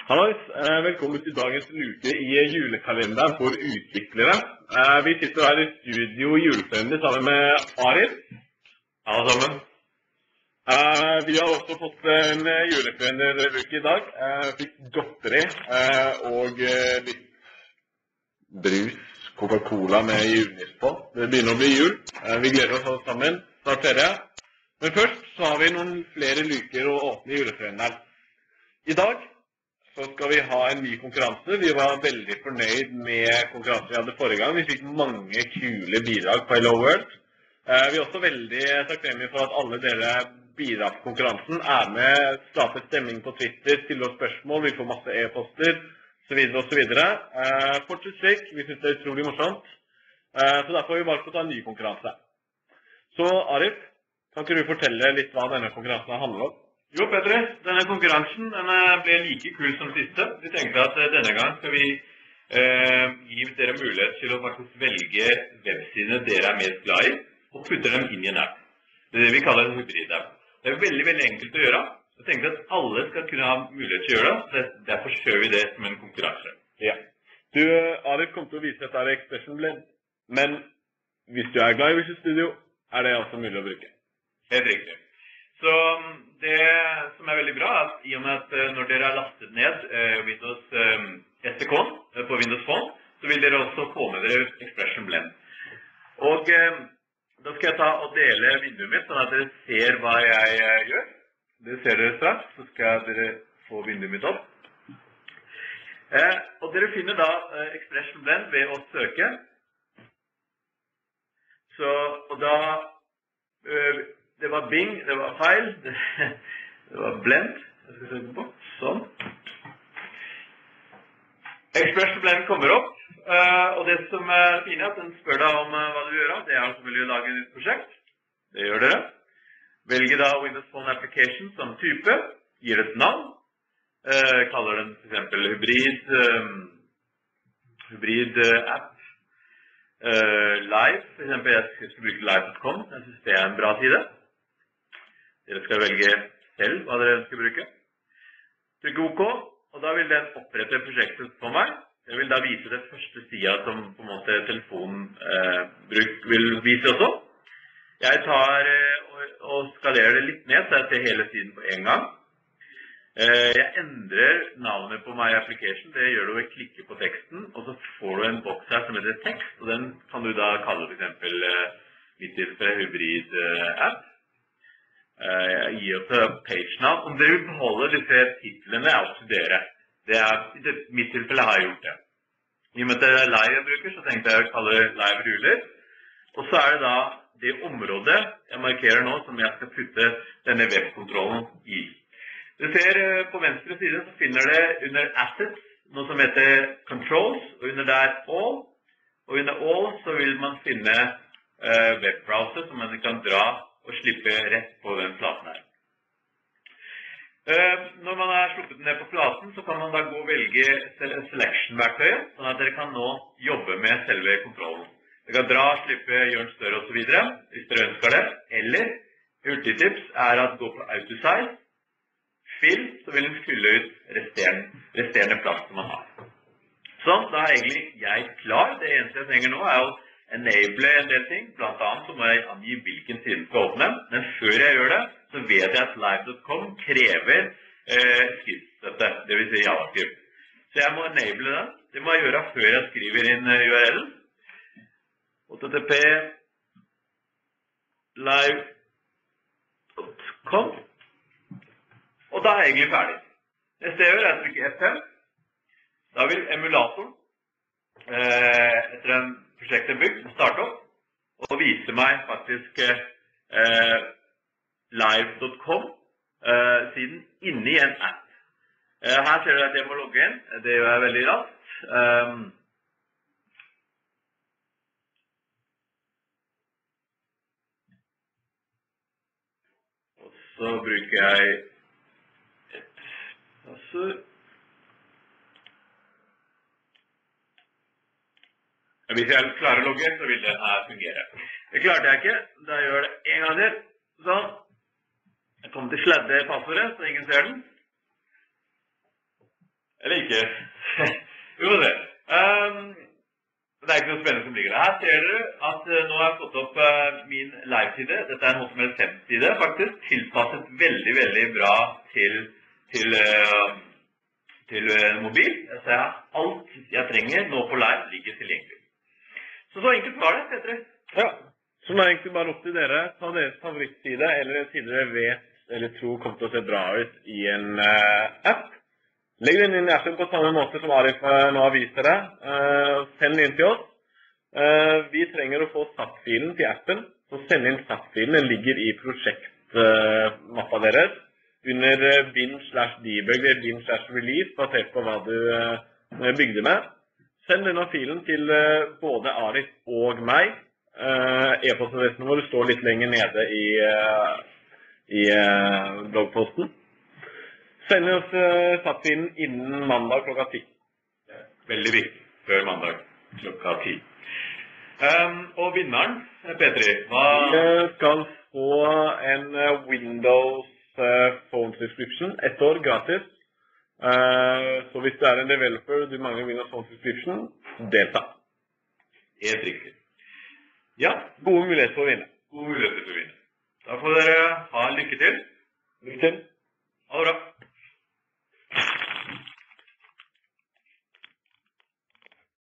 Hallois, velkommen til dagens luke i julekalenderen for utviklere. Vi sitter her i studio i julekalender sammen med Arif. Alle sammen. Vi har også fått en julekalenderluke i dag. Fikk godteri og litt brus, Coca-Cola med julenis på. Det begynner å bli jul. Vi gleder oss alle sammen. Snart ferie. Men først så har vi noen flere luker å åpne julekalenderen. I dag så skal vi ha en ny konkurranse. Vi var veldig fornøyd med konkurransen vi hadde forrige gang. Vi fikk mange kule bidrag på Hello World. Vi er også veldig takknemlige for at alle dere bidrar på konkurransen, er med, skaper stemning på Twitter, stiller oss spørsmål, vi får masse e-poster, så videre og så videre. Fortsett slik, vi synes det er utrolig morsomt. Så derfor har vi valgt å ta en ny konkurranse. Så Arif, kan ikke du fortelle litt hva denne konkurransen handler om? Jo, Petre, denne konkurransen ble like kul som siste. Vi tenkte at denne gang skal vi gi dere mulighet til å faktisk velge websidene dere er mest glad i, og putte dem inn i en app. Det er det vi kaller en hybrid-app. Det er veldig, veldig enkelt å gjøre. Jeg tenkte at alle skal kunne ha mulighet til å gjøre det, så derfor kjører vi det som en konkurranse. Ja. Du, Arif, kom til å vise dette Expression Blend, men hvis du er glad i Visual Studio, er det altså mulig å bruke. Helt riktig. Så det som er veldig bra er at i og med at når dere har lastet ned Windows SDK på Windows Phone, så vil dere også få med dere Expression Blend. Og da skal jeg ta og dele vinduet mitt, sånn at dere ser hva jeg gjør. Det ser dere straks, så skal dere få vinduet mitt opp. Og dere finner da Expression Blend ved å søke. Så, og da det var Bing, det var feil, det var Blend, jeg skal søke på, sånn. Expression Blend kommer opp, og det som er fint er at den spør deg om hva du gjør, det er selvfølgelig å lage et nytt prosjekt. Det gjør dere. Velge da Windows Phone Application som type, gir et navn, kaller den for eksempel hybrid app. Live, for eksempel jeg skal bruke live.com, jeg synes det er en bra side. Dere skal velge selv hva dere ønsker å bruke. Trykk OK, og da vil den opprette prosjektet for meg. Jeg vil da vise det første siden som på en måte telefonen vil vise også. Jeg tar og skalerer det litt ned, så jeg ser hele siden på en gang. Jeg endrer navnet på My Application, det gjør du ved å klikke på teksten, og så får du en boks her som heter tekst, og den kan du da kalle for eksempel mitt tilfelle hybrid app. Jeg gir også page-navn. Om dere vil beholde disse titlene er opp til dere. I mitt tilfelle har jeg gjort det. I og med at det er live jeg bruker, så tenkte jeg å kalle det live ruler. Og så er det da det området jeg markerer nå som jeg skal putte denne webkontrollen i. Du ser på venstre side så finner det under Assets noe som heter Controls, og under der All. Og under All så vil man finne webbrowser som man kan dra og slippe rett på den flaten her. Når man har sluppet den ned på flaten, så kan man da gå og velge Selection-verktøyet, sånn at dere kan nå jobbe med selve kontrollen. Dere kan dra, slippe, gjøre den større og så videre, hvis dere ønsker det. Eller, hurtigtips er at gå på Autosize, Fill, så vil den fylle ut resterende plass som man har. Sånn, da er egentlig jeg klar. Det eneste jeg trenger nå er å enable en del ting. Blant annet så må jeg angi hvilken siden skal åpne. Men før jeg gjør det, så vet jeg at live.com krever skriftstøtte, det vil si JavaScript. Så jeg må enable den. Det må jeg gjøre før jeg skriver inn URL-en. http live.com. Og da er jeg egentlig ferdig. Neste jeg gjør er å trykke F5. Da vil emulatoren, etter en prosjektet bygd, starte opp og vise meg faktisk live.com siden inni en app. Her ser du at jeg må logge inn. Det gjør jeg veldig raskt. Og så bruker jeg et passord. Hvis jeg klarer å logge inn, så vil den her fungere. Det klarte jeg ikke. Da gjør jeg det en gang til. Sånn. Jeg kommer til å sladde passordet, så ingen ser den. Eller ikke. Vi får se. Det er ikke noe spennende som ligger der. Her ser dere at nå har jeg fått opp min live-side. Dette er en HTML5-side, faktisk. Tilpasset veldig, veldig bra til mobil. Så alt jeg trenger nå på live ligger tilgjengelig. Så enkelt var det, Petter. Ja, så nå er egentlig bare opp til dere. Ta deres favorittside, eller en side dere vet eller tror kommer til å se bra ut i en app. Legg den inn i appen på samme måte som Arif nå har vist dere. Send den inn til oss. Vi trenger å få SAT-filen til appen. Så send inn SAT-filen. Den ligger i prosjektmappa deres. Under bin/debug eller bin/release, basert på hva du bygde med. Send denne filen til både Arif og meg. E-postadressen vår står litt lenger nede i bloggposten. Send oss SAT-filen innen mandag klokka 10. Veldig viktig. Før mandag klokka 10. Og vinneren, Petri, hva? Skal få en Windows Phone subscription, 1 år gratis. Så hvis du er en developer, du mangler Windows Phone subscription, delta. Helt riktig. Ja, Gode muligheter for å vinne. gode muligheter for å vinne. Da får dere ha lykke til. Lykke til.